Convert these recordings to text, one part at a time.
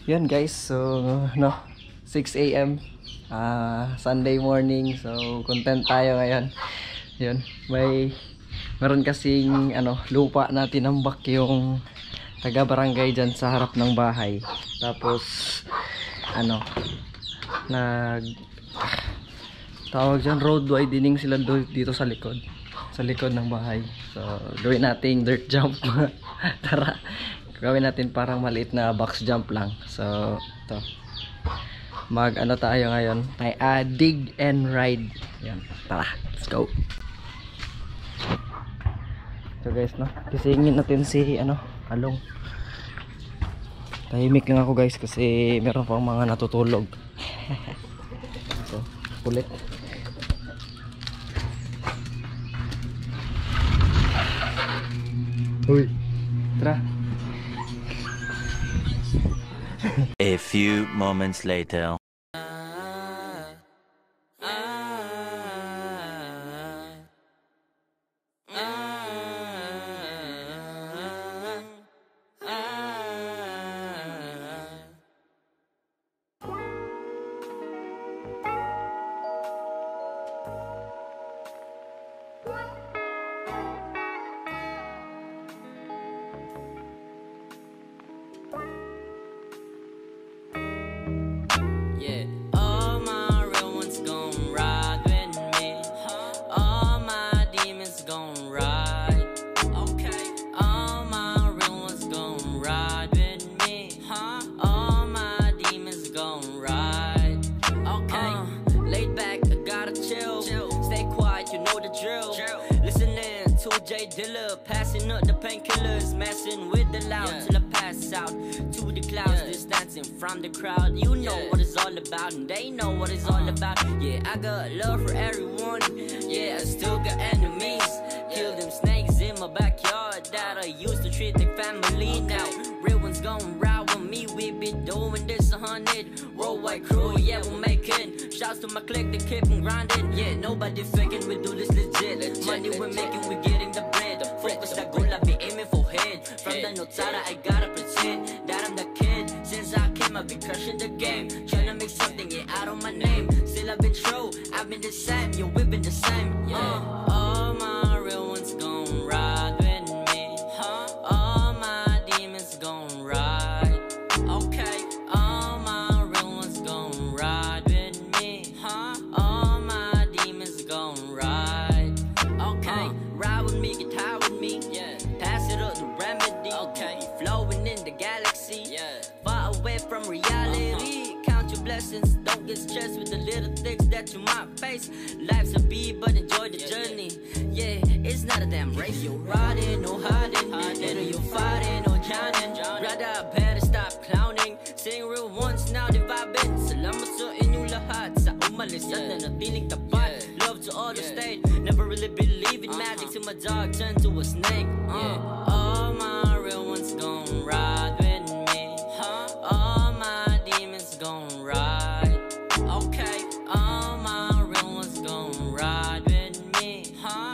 Yun guys, so no, 6 AM Sunday morning. So content tayo ngayon. Yun, meron kasing lupa na tinambak yung taga barangay dyan sa harap ng bahay. Tapos tawag dyan, road widening sila dito sa likod ng bahay. So gawin nating dirt jump. Tara, gawin natin parang maliit na box jump lang. So ito, tayo ngayon, dig and ride. Yan, tara, let's go. So guys, no, kisingin natin si Along. Tahimik lang ako guys kasi meron pang mga natutulog. So kulit. Uy, tara. A few moments later. Passing up the painkillers, messing with the loud till I pass out to the clouds, distancing from the crowd. You know what it's all about, and they know what it's all about. Yeah, I got love for everyone. Yeah, I still got enemies. Kill them snakes in my backyard that I used to treat like family. Now real ones gon' ride with me. We be doing this 100 worldwide crew. Yeah, we'll make it. Shouts to my clique, they keep on grinding. Yeah, nobody faking, we do this legit. Money we're making, we getting the bread. Focus that goal, I be aiming for head. From the Notada, I gotta pretend that I'm the kid. Since I came, I've been crushing the game. Trying to make something, out of my name. Still I've been true, I've been the same. Yo, we've been the same. All my real ones gon' ride with me. All my demons gon' ride. Okay, all my real ones gon' ride with me. All my demons gon' ride. Okay, ride with me, get high with me. Pass it up the remedy. Okay, flowing in the galaxy. Far away from reality. Count your blessings, don't get stressed with the little things that you might face. Life's a beat, but enjoy the journey. Yeah, it's not a damn race. You're riding, no hiding. Later you're fighting, no drowning. Rather I better stop clowning. Saying real ones now they vibing. Salamat sa inyong lahat. Sa umalis at nanatiling tapat. Love to all the state. Never really believe in magic till my dog turned to a snake. All my real ones gon' ride with me. All my demons gon' ride. Okay, all my real ones gon' ride with me.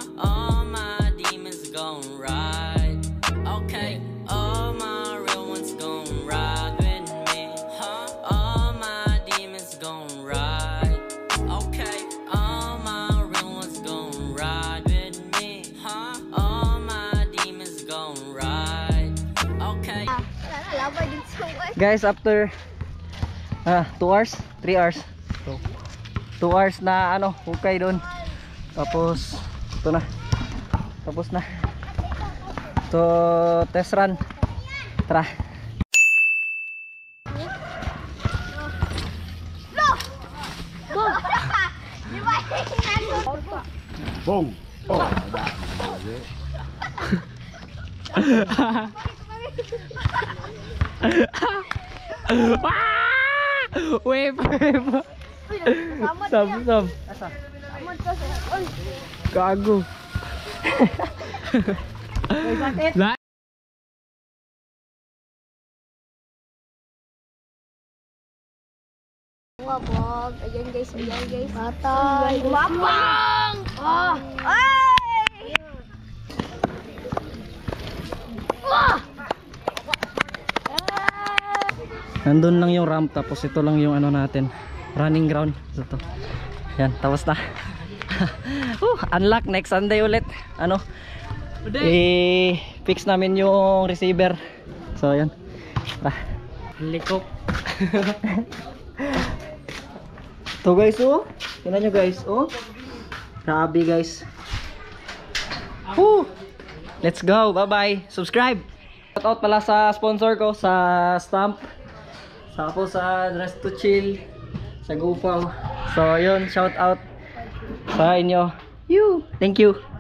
All my demons gon' ride. Okay, all my real ones gon' ride with me. All my demons gon' ride. Okay, all my real ones gon' ride with me. All my demons gon' ride. Okay. Guys, after 2 hours, 3 hours. 2 hours na hukay doon. Tapos ito na. Tapos na. To test run. Tara. Boom. Oh. Wave. Sab. Gago. Vlog. Ayan guys. Patay. Mapang! Oh! Ay! Oh! Nandun lang yung ramp, tapos ito lang yung ano natin, running ground. Ito. Yan, tapos na. Unlock next Sunday ulit. Ano? I-fix namin yung receiver. So yan. Likop. To guys, oh. Tingnan nyo guys, oh. Grabe guys. Woo! Let's go. Bye-bye. Subscribe. Shoutout pala sa sponsor ko, sa Stamp. Tapos sa Dress to Chill, sa Gupaw. So yun, shoutout sa inyo. Thank you.